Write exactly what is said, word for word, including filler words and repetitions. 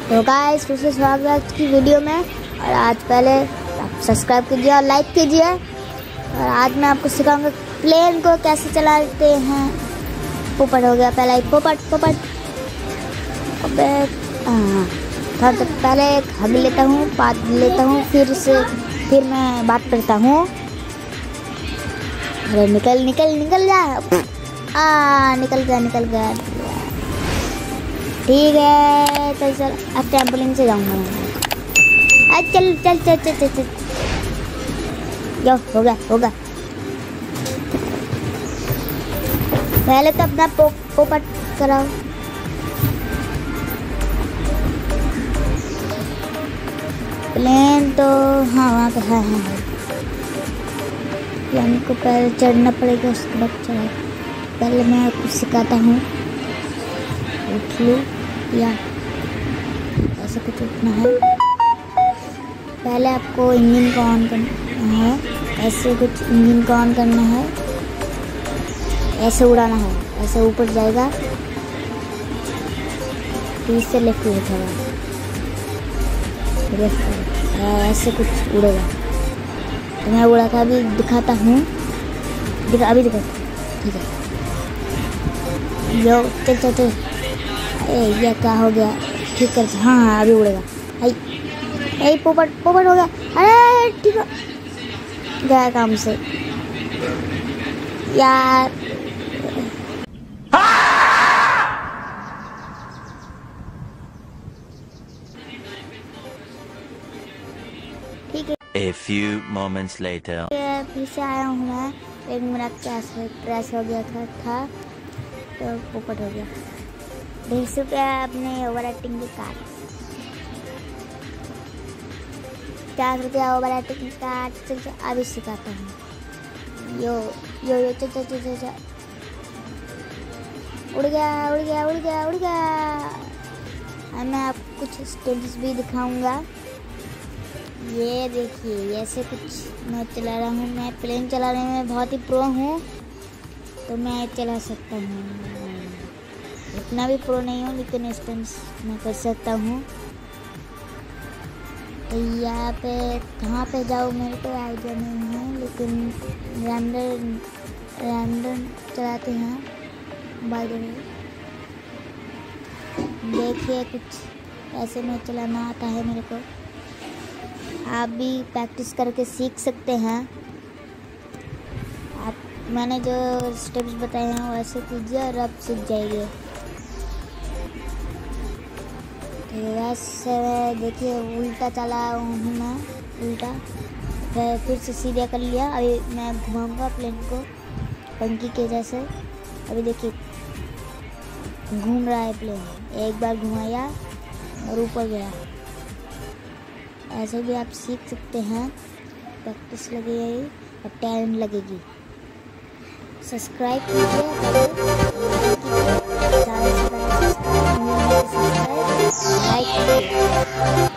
तो गाइस फिर से स्वागत की वीडियो में। और आज पहले आप सब्सक्राइब कीजिए और लाइक कीजिए। और आज मैं आपको सिखाऊंगा प्लेन को कैसे चलाते हैं। पोपट हो गया पहला एक पोपट पोपट अबे हाँ थोड़ा तो पहले एक हग लेता हूँ, बात लेता हूँ, फिर से फिर मैं बात करता हूँ। अरे निकल निकल निकल जा। आ निकल गया निकल गया ठीक है। तो चल अब ट्रैम्पोलिन से जाऊंगा मैं। चल चल चल चल चल चल यो हो गया हो गया। पहले तो अपना पो, पोपट कराओ। प्लेन तो हाँ वहाँ पे है हाँ है। प्लेन को पहले चढ़ना पड़ेगा, उसके बाद चढ़ा। पहले मैं कुछ सिखाता हूँ। उठ लो या ऐसे कुछ उठना है। पहले आपको इंजन को ऑन करना है, ऐसे कुछ इंजन को ऑन करना है, ऐसे उड़ाना है, ऐसे ऊपर जाएगा, फिर से लेफ्ट उठेगा, ऐसे कुछ उड़ेगा। तो मैं उड़ा था अभी दिखाता हूँ, दिखा अभी दिखाता हूँ ठीक है। यो चल चल चल ए ये क्या हो गया ठीक कर। हाँ हाँ अभी उड़ेगा। आई ए पोपट पोपट हो गया। अरे ठीक है गया काम से यार। ठीक है A few moments later. फिर से आया हूँ मैं। एक मिनट क्रैश क्रैश हो गया था, था तो पोपट हो गया। डेढ़ सौ रुपया अपने ओवर एक्टिंग के काट, चार रुपया ओवर एक्टिंग काट। चल चल अभी सिखाता हूँ। यो यो यो चल चल चल चल उड़ गया उड़ गया उड़ गया उड़ गया। अब मैं आपको कुछ स्टेप्स भी दिखाऊंगा। ये देखिए ऐसे कुछ मैं चला रहा हूँ। मैं प्लेन चलाने में बहुत ही प्रो हूँ, तो मैं चला सकता हूँ। इतना भी प्रो नहीं हूँ लेकिन स्टंट्स मैं कर सकता हूँ। तो यहाँ पे कहाँ पे जाऊँ मेरे को आइडिया नहीं है, लेकिन रैंडम रैंडम चलाते हैं बाय द वे। देखिए कुछ ऐसे में चलाना आता है मेरे को। आप भी प्रैक्टिस करके सीख सकते हैं। आप मैंने जो स्टेप्स बताए हैं वैसे कीजिए और आप सीख जाइए। वैसे देखिए उल्टा चला हूँ मैं, उल्टा फिर फिर से सीधा कर लिया। अभी मैं घुमाऊंगा प्लेन को पंखी के जैसे। अभी देखिए घूम रहा है प्लेन, एक बार घुमाया और ऊपर गया। ऐसे भी आप सीख सकते हैं, प्रैक्टिस लगेगी और टैलेंट लगेगी। सब्सक्राइब कीजिए, ज़्यादा से ज़्यादा सब्सक्राइब, लाइक कीजिए।